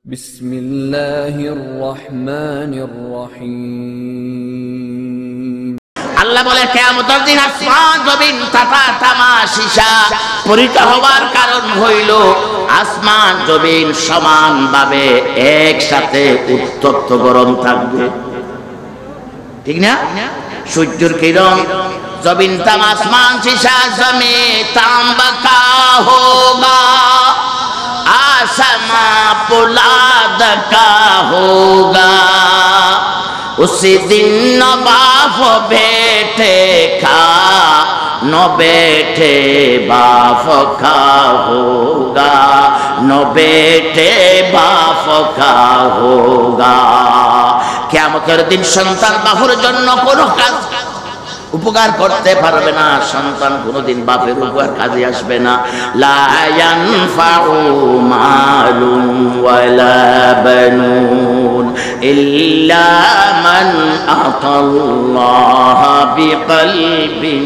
বিসমিল্লাহির রহমানির রহিম। আল্লাহ বলে কিয়ামতের দিন আসমান জমিন তাতা তামাশিসা পরিত হওয়ার কারণ হইল আসমান জমিন সমানভাবে একসাথে উত্তপ্ত গরম থাকবে, ঠিক না? সূর্যের কিরণ জমিন তাম আসমান শিশা জমি তাম্বাকা হোগা आसमा पुलाद का होगा उसी दिन न बाप बेटे का न बेटे बाप का होगा न बेटे बाप का होगा। কিয়ামতের দিন সন্তান বাপের জন্য কোনো কাজ উপকার করতে পারবে না, সন্তান কোনদিন বাপের উপকার কাজে আসবে না। লা ইয়ানফাউ মালুন ওয়ালা বানুন ইল্লা মান আতাল্লাহ বিকলবিন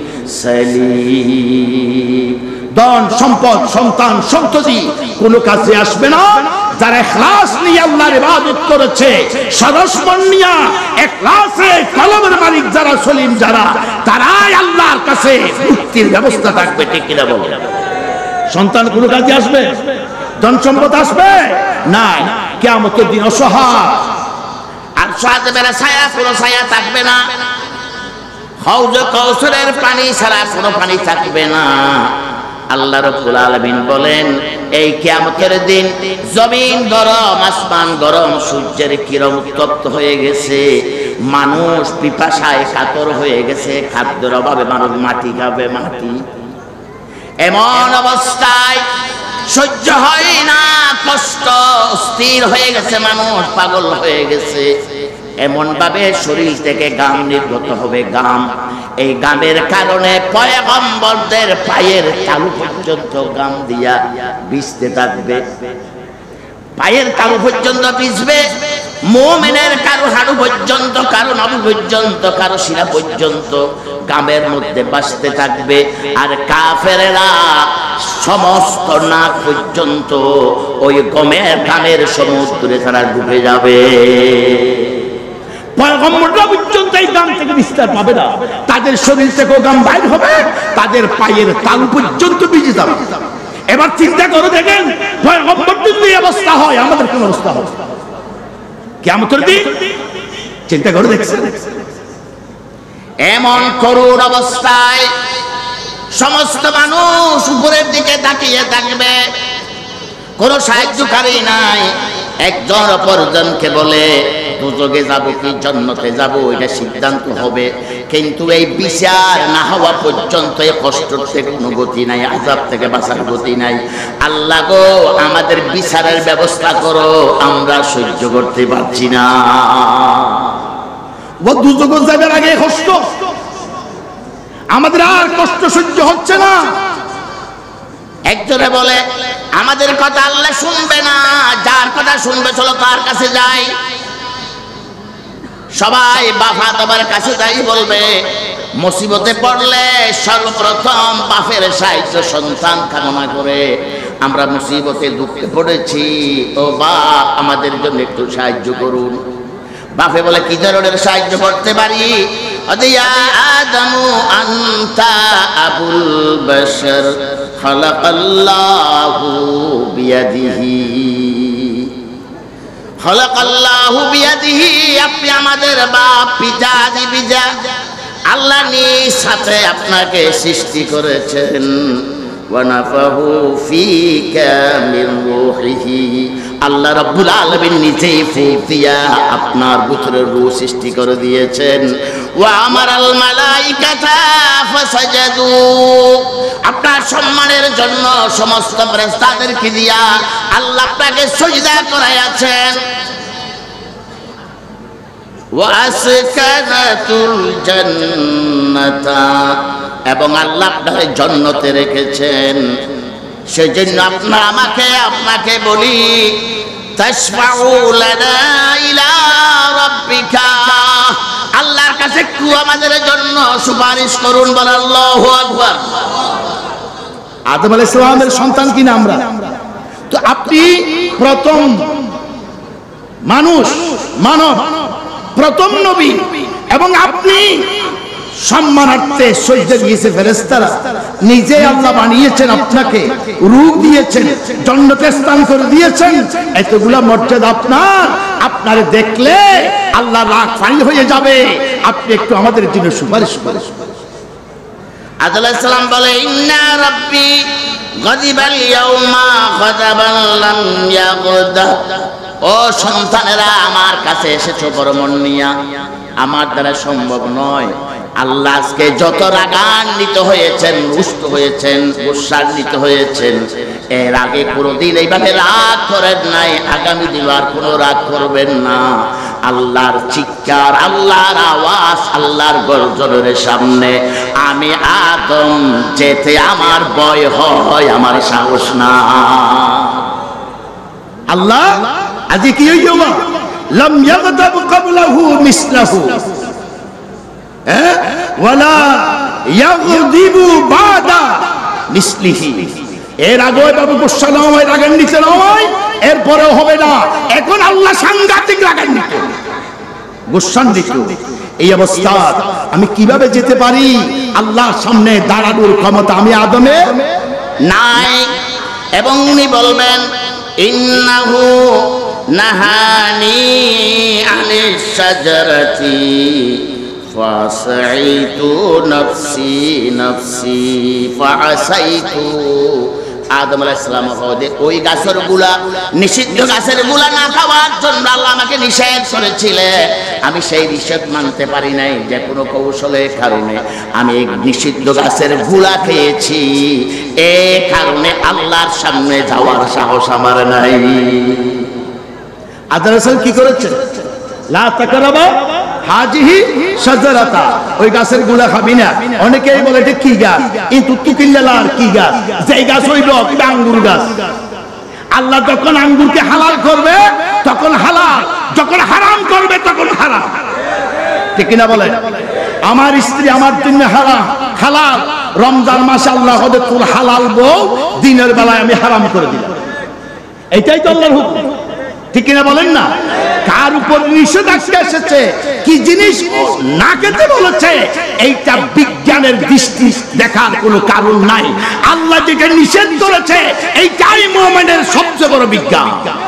সালিম। ধন সম্পদ সন্তান সন্ততি কোনো কাজে আসবে না যারা ইখলাস নিয়ে আল্লাহর ইবাদত করেছে, সরসমন নিয়া ইখলাসে কলবের মালিক যারা সলিম যারা, তারাই আল্লাহর কাছে মুক্তির ব্যবস্থা থাকবে, ঠিক কিনা বলেন? সন্তান কোনো কাজে আসবে, ধন সম্পদ আসবে না, কিয়ামতের দিন অসহায় আর সাজবের ছায়া কোনো ছায়া থাকবে না, হাউজে কাউসারের পানি ছাড়া কোনো পানি থাকবে না। আল্লাহ রাব্বুল আলামিন বলেন এই কিয়ামতের দিন জমিন গরম, আসমান গরম, সূর্যের কিরণ উত্তপ্ত হয়ে গেছে, মানুষ পিপাসায় কাতর হয়ে গেছে, খাদ্যের অভাবে মানুষ মাটি খাবে, মাটি। এমন অবস্থায় সহ্য হয় না, কষ্ট, স্থির হয়ে গেছে মানুষ, পাগল হয়ে গেছে। এমন ভাবে শরীর থেকে গাম নির্গত হবে, গাম। এই গামের কারণে পয়গম্বরদের পায়ের তালু পর্যন্ত গাম দিয়া ভিজতে থাকবে, পায়ের তালু পর্যন্ত ভিজবে। মুমিনের কারো হাড়ু পর্যন্ত, কারো নাভি পর্যন্ত, কারো শিরা পর্যন্ত গামের মধ্যে ভাসতে থাকবে। আর কাফেরেরা সমস্ত নাক পর্যন্ত ওই গামের সমুদ্রে তারা ডুবে যাবে। পয়গম্বররা পর্যন্ত এই গাম থেকে বিস্তার পাবে না, তাদের শরীর থেকে গাম বাইর হবে, তাদের পায়ের তালু পর্যন্ত ভিজে যাবে। এবার চিন্তা করে দেখেন, পয়গম্বরদের এই অবস্থা হয়, আমাদের কোন অবস্থা হবে কিয়ামতের দিন? চিন্তা করে দেখছেন? এমন করুণ অবস্থায় সমস্ত মানুষ উপরের দিকে তাকিয়ে থাকবে, কোনো সাহায্যকারী নাই। একজন অপরজনকে বলে দুজকে যাব কি জান্নাতে যাব, এটা সিদ্ধান্ত হবে। কিন্তু এই বিচার না হওয়া পর্যন্ত এই কষ্ট থেকে কোনো গতি নাই, আযাব থেকে বাঁচার গতি নাই। আল্লাহ গো, আমাদের বিচারের ব্যবস্থা করো, আমরা সহ্য করতে পারছি না। ও দুজকে যাবার আগে কষ্ট, আমাদের আর কষ্ট সহ্য হচ্ছে না। একজনে বলে আমাদের কথা আল্লাহ শুনবে না, যার কথা শুনবে চলো তার কাছে যাই। সবাই বাবা তোমার কাছে যাই বলবে। মুসিবতে পড়লে সর্বপ্রথম বাপের সাহায্য সন্তান কামনা করে। আমরা মুসিবতে দুঃখে পড়েছি, ও বাপ আমাদের জন্য একটু সাহায্য করুন। বাপে বলে কি ধরনের সাহায্য করতে পারি? ইয়া আদমু আনতা আবুল বাশার খালাকাল্লাহু বিয়াদিহি, খালাকাল্লাহু বিয়াদিহি। আপনি আমাদের বাপ, পিতা, আদি পিতা, আল্লাহ নিজ হাতে আপনাকে সৃষ্টি করেছেন। ওয়া নাফাহু ফীকা মিন রূহিহি, আল্লাহ রাব্বুল আলামিন নিজেই ফুঁক দিয়া আপনার ভিতরে রূহ সৃষ্টি করে দিয়েছেন। ওয়া আমারাল মালাইকাতা ফাসাজাদু, আপনার সম্মানের জন্য সমস্ত ফেরেশতাদেরকে দিয়া আল্লাহ আপনাকে সিজদা করাইয়াছেন। ওয়া আসকানাতুল জান্নাতা, এবং আল্লাহ আপনাকে জান্নাতে রেখেছেন। সেজন্য আপনাকে বলি তাশফাউ লানা ইলা রাব্বিকা, আল্লাহর কাছে একটু আমাদের জন্য সুপারিশ করুন, বলেন আল্লাহু আকবার। আদম আলাইহিস সালামের সন্তান কিনা আমরা? তো আপনি প্রথম মানুষ মানব প্রথম নবী এবং আপনি সম্মানার্থে সজদা দিয়েছে ফেরেশতারা, নিজে আল্লাহ বানিয়েছেন, আপনাকে রূহ দিয়েছেন, জান্নাতে স্থান করে দিয়েছেন, এতগুলা মর্যাদা আপনার, আপনারে দেখলে আল্লাহ রাগ ফাইল হয়ে যাবে, আপনি একটু আমাদের জন্য সুপারিশ করেন। আদম আলাইহিস সালাম বলে ইন্না রাব্বি গাযিবাল ইয়াউমা গাযাবান লাম ইয়াগদা। ও সন্তানেরা, আমার কাছে এসেছো বড় মন নিয়া, আমার দ্বারা সম্ভব নয়। আল্লাহ আজকে যত রাগান্বিত হয়েছেন, রুষ্ট হয়েছেন, গুসান্বিত হয়েছেন, এর আগে কোনোদিন এইভাবে রাগ করেন নাই, আগামী দিন আর কোনো রাগ করবেন না। আল্লাহর চিৎকার, আল্লাহর আওয়াজ, আল্লাহর গর্জনের সামনে আমি আদম যেতে আমার ভয় হয়, আমার সাহস না। আল্লাহ আজ কি হইলো, লাম ইয়াগদাব ক্বাবলাহু মিসলাহু ওয়ালা ইয়াগদিবু বাদা মিসলিহি। এর আগে বাবু গুসা না হয়, রাগান্বিত না হয়, এরপরেও হবে না। এখন আল্লাহ সাংঘাতিক রাগান্বিত, গুসান্বিত। এই অবস্থা আমি কিভাবে যেতে পারি আল্লাহর সামনে দাঁড়ানোর ক্ষমতা আমি আদমের নাই। এবং উনি বলবেন ইন্নাহু নাহানি আনিশ শাজারাতি ফাসাইতু নাফসি নাফসি ফাসাইতু। আদম আলাইহিস সালাম ওই গাছের গুলা, নিষিদ্ধ গাছের গুলা না খাওয়ার জন্য আল্লাহ আমাকে নিষেধ করেছিলেন, আমি সেই নিষেধ মানতে পারি নাই, যে কোনো কৌশলের কারণে আমি এই নিষিদ্ধ গাছের গুলা খেয়েছি, এ কারণে আল্লাহর সামনে যাওয়ার সাহস আমার নাই। আদম আলাইহিস সালাম কি করেছেন, লা তাকরাবা হাজিহি শাজারাতা, ওই গাছের গুলা খাবি না। অনেকেই বলে এটা কি গাছ, কিন্তু তুকিল্লার কি গাছ, যেই গাছ হইল আঙ্গুর গাছ। আল্লাহ যখন আঙ্গুরকে হালাল করবে তখন হালাল, যখন হারাম করবে তখন হারাম, ঠিক কিনা বলে? আমার স্ত্রী আমার জন্য হারাম হালাল, রমজান মাসে আল্লাহ হদে তোর হালাল বউ, দিনের বেলায় আমি হারাম করে দিলাম, এইটাই তো আল্লাহর হুকুম, ঠিক কিনা বলেন না? কার উপর নিষেধাজ্ঞা এসেছে, কি জিনিস না খেতে বলেছে, এইটা বিজ্ঞানের দৃষ্টি দেখার কোনো কারণ নাই। আল্লাহ যেটা নিষেধ করেছে এইটাই মুমিনের সবচেয়ে বড় বিজ্ঞান।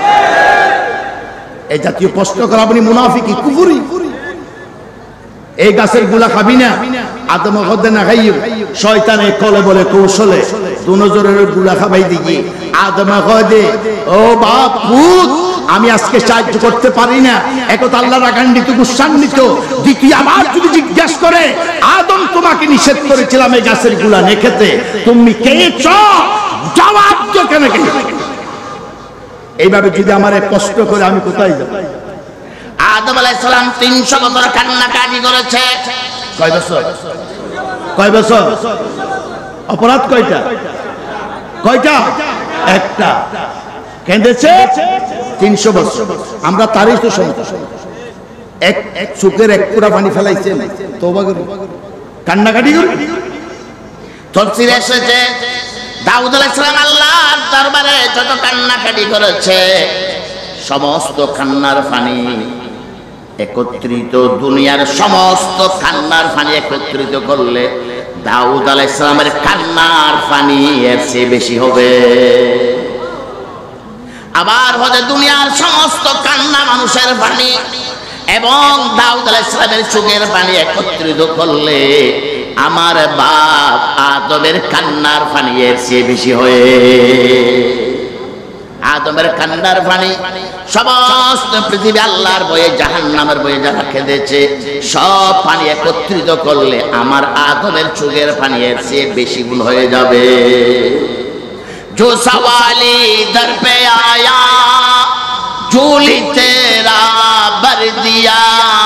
এই জাতীয় প্রশ্ন করা আপনি মুনাফিকি, কুফরি। এই গাছের গুলা খাবি না, আদম হদে না খাইও, শয়তানে কলে বলে কৌশলে দুনজরের গুলা খাবাই দিকে আদম হদে, ও বাপ পুত, আমি আজকে সাহায্য করতে পারি না, একথা আল্লাহ রাগান্বিত, গুসান্বিত। দ্বিতীয় আবার যদি জিজ্ঞাসা করে, আদম তোমাকে নিষেধ করেছিলাম এই গাছের গুলা নে খেতে, তুমি খেয়েছ, জবাব তো কেন খেয়ে? এইভাবে যদি আমার কষ্ট করে আমি কোথায় যাব? আদম আলাইহিস সালাম 300 বছর কান্নাকাটি করেছে। কয় বছর? কয় বছর? অপরাধ কয়টা? কয়টা? একটা। কেঁদেছে 300 বছর। আমরা তারই তো সন্তান। এক চোখের এক পুরা পানি ফেলাইছে, তওবা করি, কান্নাকাটি করি। তফসিরে এসেছে দাউদ আলাইহিস সালাম আল্লাহর দরবারে যত কান্নাকাটি করেছে, সমস্ত কান্নার পানি একত্রিত, দুনিয়ার সমস্ত কান্নার পানি একত্রিত করলে দাউদ আলাইহিস সালামের কান্নার পানি এর চেয়ে বেশি হবে। আবার হতে দুনিয়ার সমস্ত কান্না মানুষের পানি এবং দাউদ আলাইহিস সালামের চোখের পানি একত্রিত করলে আমার বাপ আদমের কান্নার পানি এর চেয়ে বেশি হয়ে। আদমের কান্নার পানি সমস্ত পৃথিবী আল্লাহর বয়ে, জাহান্নামের বয়ে যারা কেঁদেছে, সব পানি একত্রিত করলে আমার আদমের চোখের পানি এর চেয়ে বেশি গুণ হয়ে যাবে। जो सवाली दर पे आया झूली तेरा भर दिया,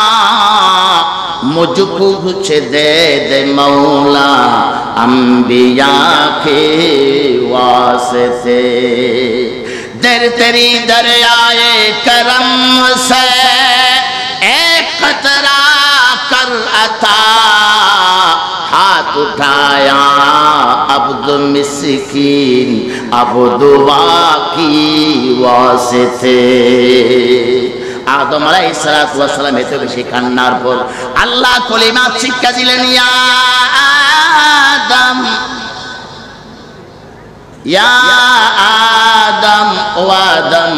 मुझको कुछ दे दे मौला अंबिया के वास्ते। दर तेरी दरियाए करम से एक कतरा कर अता, हाथ उठाया अब्द मिस्कीन अब दुआ की वास्ते। আদম আলাইহিস সালাতু ওয়াস সালাম এত বেশি কান্নার পর আল্লাহ কলিমা শিক্ষা দিলেন, ইয়া আদম, ইয়া আদম, ও আদম,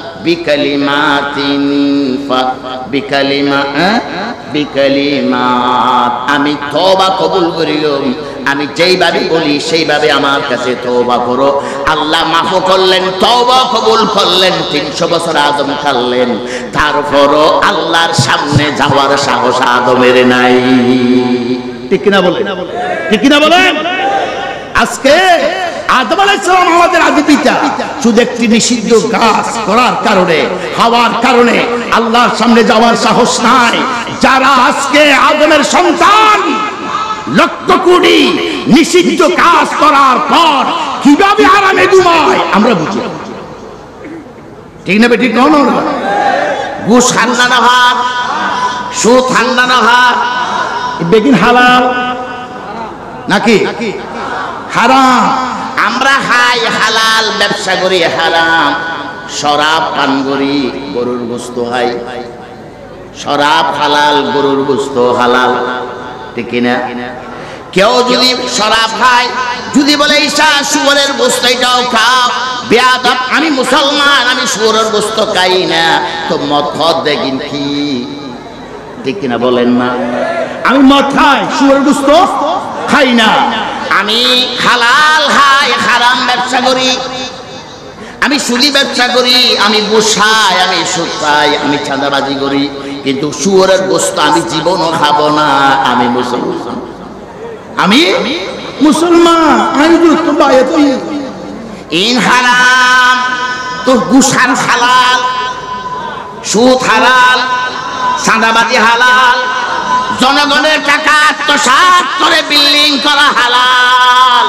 বিকালিমাত আমি তওবা কবুল করিও, আমি যেইভাবে বলি সেইভাবে আমার কাছে তওবা করো। আল্লাহ মাফ করলেন, তওবা কবুল করলেন, 300 বছর আদম কাটলেন, তারপরও আল্লাহর সামনে যাওয়ার সাহস আদমের নাই। ঠিক কিনা বলেন? ঠিক কিনা বলেন? আজকে আদম আলাইহিস সালাম আমাদের আদি পিতা, শুধু একটি নিষিদ্ধ কাজ করার কারণে, হওয়ার কারণে আল্লাহর সামনে যাওয়ার সাহস নাই। যারা আজকে আদমের সন্তান, লক্ষ কোটি নিষিদ্ধ কাজ করার পর কিভাবে আরামে ঘুমায় আমরা বুঝি। ঠিক না বেঠিক? কোন ঘুষ ঠান্ডা না হাত, সুদ ঠান্ডা না হাত, বেগিন হালাল নাকি হারাম? আমরা খাই হালাল, ব্যবসা করি হারাম, শরাব পান করি, গরুর গোশত খাই, শরাব হালাল, গরুর গোশত হালাল, ঠিক না? কেউ যদি শরাব খায়, যদি বলে ঈশা শুয়োরের গোশত এটাও খাও, বেয়াদব, আমি মুসলমান, আমি শুয়োরের গোশত খাই না, তো মদ খদ দেখিন কি? ঠিক কিনা বলেন না? আমি মদ খাই, শুয়োরের গোশত খাই না। আমি হালাল খাই, হারাম ব্যবসা করি, আমি সুদি ব্যবসা করি, আমি ঘুষ খাই, আমি সুদ খাই, আমি চাঁদাবাজি করি, কিন্তু শুয়োরের গোশত আমি জীবনও খাবো না। আমি মুসলমান, আমি মুসলমান, আমি তো বাইরে তো ইন হারাম, তোর ঘুষ হালাল, সুদ হালাল, চাঁদাবাজি হালাল, জনগণের টাকা আত্মসাৎ করে বিল্ডিং করা হালাল।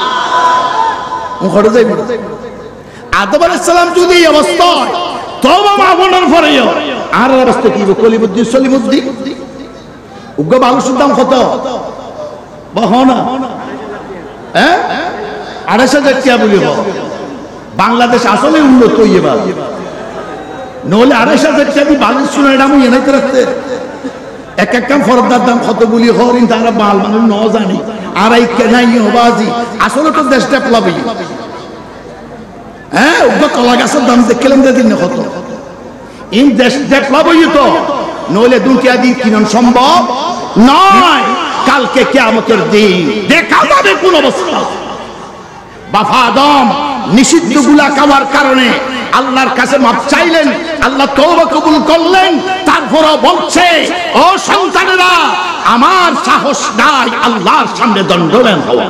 আদম আলাইহিস সালাম যদি এই অবস্থায় তওবা মাহফুলের পরেও আর অবস্থা কি? কলিমুদ্দিন সলিমুদ্দিন উগ্র বালুর দাম কত বহনা? হ্যাঁ, 2,500 টাকা বলিব। বাংলাদেশ আসলে উন্নত হইয়ে বা নহলে 2,500 টাকা দিয়ে বালুর শুনে এটা আমি এনাইতে রাখতে এক এক কাম ফরদার দাম কত বলি হরিন, তারা বাল মানুষ ন জানি আর এই কেনাই বাজি আসলে তো দেশ ডেভেলপ হই। হ্যাঁ, উগ্র কলা গাছের দাম দেখলাম দিন কত, এই দেশ ডেভেলপ হই তো, নইলে দুটিয়া দিন কিনন সম্ভব নয়। কালকে কিয়ামতের দিন দেখা যাবে কোন অবস্থা। বাবা আদম নিষিদ্ধ গুলা খাওয়ার কারণে আল্লাহর কাছে মাফ চাইলেন, আল্লাহ তওবা কবুল করলেন, তারপরও বলছে, ও সন্তানেরা, আমার সাহস নাই আল্লাহর সামনে দণ্ডায়মান হওয়া।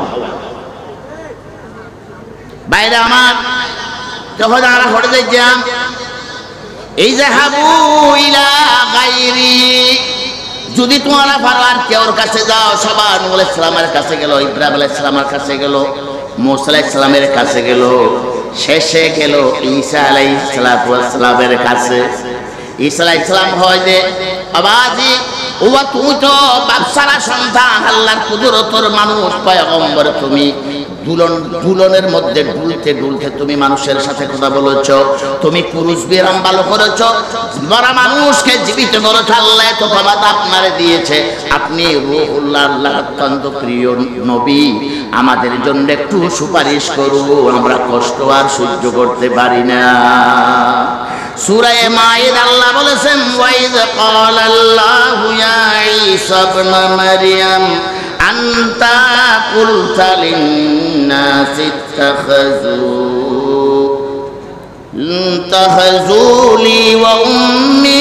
বাইরে আমার যখন আমরা হটে যাইতাম, এই যে হাবু ইলা গায়রি, যদি তোমরা পারো আর কেউর কাছে যাও, সবার নূহ আলাইহিস সালামের কাছে গেল, ইব্রাহিম আলাইহিস সালামের কাছে গেল, মুসা আলাইহিস সালামের কাছে গেল, শেষে গেল ঈসা আলাইহিস সালামের কাছে। ঈসা আলাইহিস সালাম হয় যে, বাবাজি ওয়া তুমি তো বাদশার সন্তান, আল্লাহর কুদরতের মানুষ, পয়গম্বর, তুমি দুলনের মধ্যে ডুলতে ডুলতে তুমি মানুষের সাথে কথা বলেছ, তুমি পুরুষ বিরাম ভালো করেছ, মরা মানুষকে জীবিত করেছ, আল্লাহ তো বাবা আপনারে দিয়েছে, আপনি রূহুল্লাহ, আল্লাহ অত্যন্ত প্রিয় নবী, আমাদের জন্য একটু সুপারিশ করুন, আমরা কষ্ট আর সহ্য করতে পারি না। সূরা মাঈদা আল্লাহ বলেছেন, ওয়াইদ ক্বালাল্লাহু ইয়া ঈসা ইবনে মারইয়াম আনতা কুলতা লিন-নাসি ইত্তাখাযুনি ওয়া উম্মি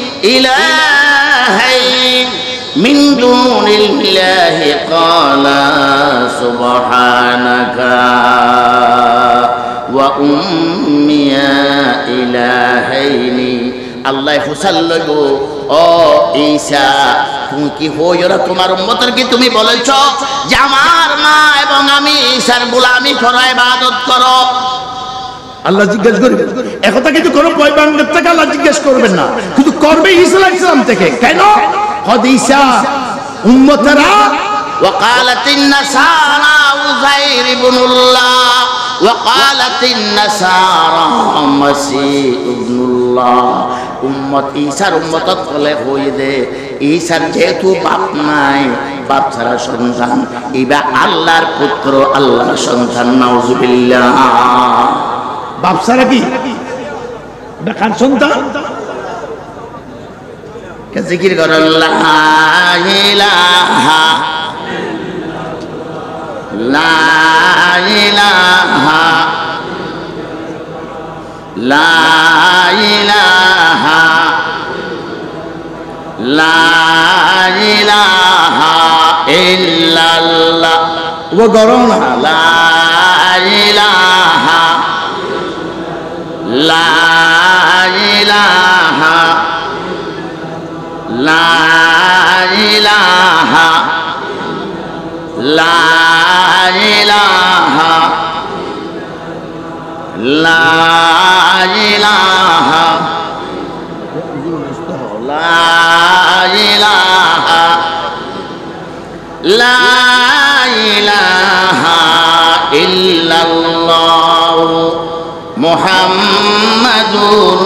ইলাহাইন মিন দুনিল্লাহি ক্বালা সুবহানাকা ওয়া উম্মিয়া ইলাহাইনি। আল্লাহ ফুসাল্লাহু, ও ঈসা, তুমি কি হই ওরা তোমার উম্মতের কি তুমি বলেছ যে আমার মা এবং আমি ঈসার গোলামি করো, ইবাদত করো? আল্লাহ জিজ্ঞেস করবে, একথা কিন্তু কোন পয়গম্বর থেকে আল্লাহ জিজ্ঞেস করবেন না, কিন্তু করবে ঈসা আলাইহিস সালাম থেকে। কেন? হদ ঈসা উম্মতেরা وقالت النصارى عزير ابن الله وقالت النصارى مسيح ابن الله উম্মত ঈসার উম্মত বলে হয়ে দে ঈসার যেহেতু বাপ নাই বাপ ছাড়া সন্তান এবার আল্লাহর পুত্র আল্লাহর সন্তান নাউজুবিল্লাহ বাপ ছাড়া কি বেকার সন্তান কে জিকির করেন লা ইলাহা লা ইলাহা লা ইলাহা লা ইলাহা ইল্লাল্লাহ ও গরম না লা ইলাহা লা ইলাহা লা ইলাহা লা ইলাহা লা ইলাহা লা ইলাহা লা ইলাহা ইল্লাল্লাহ মুহাম্মাদুর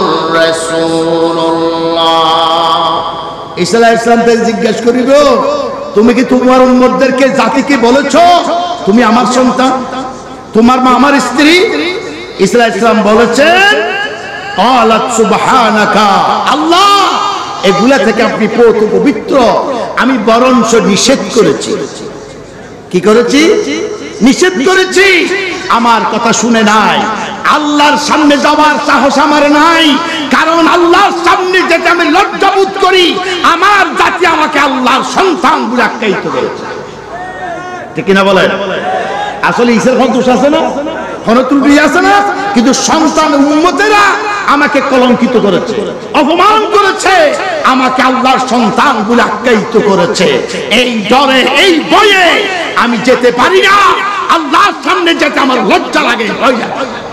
রাসূলুল্লাহ ঈসা আলাইহিস সালাম থেকে জিজ্ঞেস করিব তুমি কি তোমার উম্মতদেরকে জাতিকে বলেছো তুমি আমার সন্তান তোমার মা আমার স্ত্রী ঈসা আলাইহিস সালাম বলেছেন ক্বালাত সুবহানাকা আল্লাহ এগুলা থেকে আপনি পবিত্র আমি বরঞ্চ নিষেধ করেছি কি করেছি নিষেধ করেছি আমার কথা শুনে নাই আল্লাহর সামনে যাওয়ার সাহস আমার নাই কারণ আল্লাহর সামনে যেতে আমি লজ্জা বোধ করি আমার জাতি আমাকে আল্লাহর সন্তান বলে আখ্যায়িত করেছে ঠিক কিনা বলেন আসলে ঈসার দোষ আছে না ত্রুটি আছে না কিন্তু সন্তান উম্মতেরা আমাকে কলঙ্কিত করেছে অপমান করেছে আমাকে আল্লাহর সন্তান বলে আখ্যায়িত করেছে এই ডরে এই ভয়ে আমি যেতে পারি না আল্লাহর সামনে যেতে আমার লজ্জা লাগে ভয় লাগে